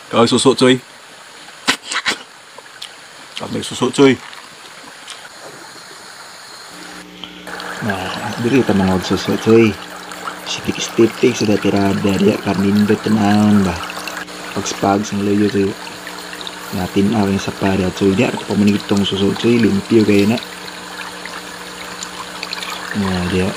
Rồi susu cuy. Ambil susu cuy. Nah, diri kita mangod susu cuy. Sitik-sitik sudah tirada dia karnindo tenang bah. Pag-spag sang loyo cuy. Natin awing sa pada cuy. Dia ako pamanitong susu cuy. Limpyo kayo na. Nah, dia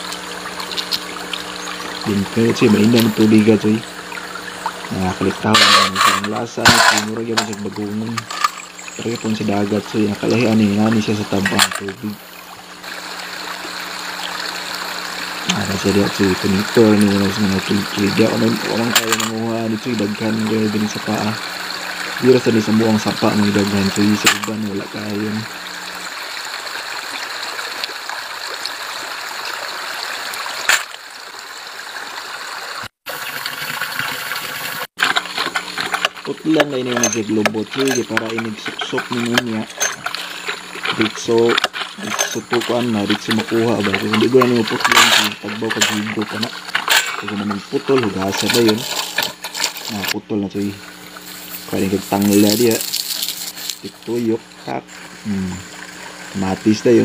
limpyo cuy. Maindan ng tubig cuy. Nakakaliktaw ang isang lasa. Murag yung masag bagungon. Pero pun sa dagat cuy. Nakalahian ni siya sa tabang tubig. Kasi dia cuy, kunitor ni mga mga cuy. Dia omang kaya nanguha ni cuy. Daghan gaya din sa paa. Dira sa ni sa buong sapa mga daghan cuy. Sa uban wala kayo. Putlan na ini naglobot cuy. Para inig suksok ni niya. Ditso tukuan na ditso makuha ba. Kung hindi ko na niyo putlan cuy. Tagbaw pag-higo pa na. Kasi naman putol. Hugasa ba yun? Putol na cuy. Kaya nagtanggal na dia. Ituyok. Tak. Matis na yun.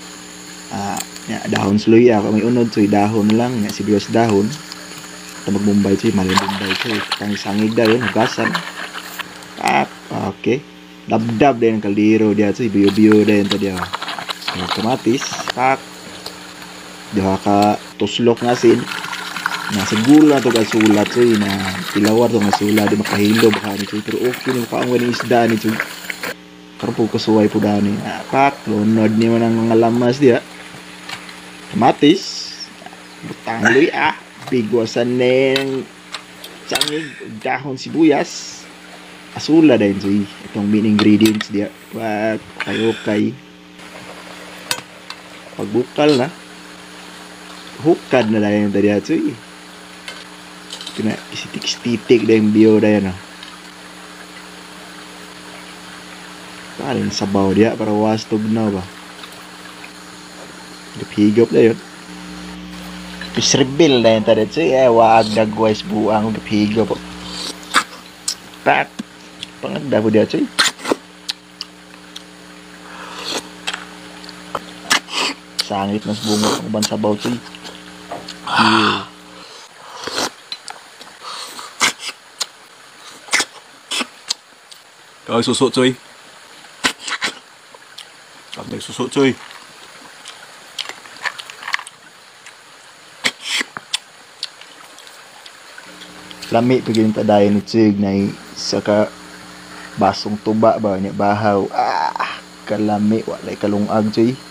Dahon sluy. May unod cuy. Dahon lang. Sibuyas dahon. Ito magbumbay cuy. Malibumbay cuy. Sangig na yun. Hugasan. Tak. Okay. Dab-dab din ang kaldero dia cuy. Biyo-biyo din ito dia. Kamatis. Tak. Diha ka tuslok nga sin. Siguro na ito kasulat cuy. Na tilawar ito kasulat. Di makahilo baka ni cuy. Pero okay ni makaangwa ni isda ni cuy. Karoon po kasuway po dani. Tak. Lunod ni man ang mga lamas dia. Kamatis. Butangloy Bigwasan ng sangig. Dahon sibuyas. Asula din cuy. Itong main ingredients dia. Okay. Pagbukal na. Hukad na dahil tadi cuy. Kena isitik-stitik dahil bio dahil paling sabaw dia para wastog na ba. Higop dahil. Pisrebil dahil tadi cuy. Waag dagwais buang. Higop. Tak. Pangagda po dia cuy. Sangit mas bungo ang uban sabaw cuy. Rồi susu cuy. Ambil susu cuy. Lami pagin tadayon ni Chig na saka basong tuba ba niya bahaw. Kalami walay kalungag cuy.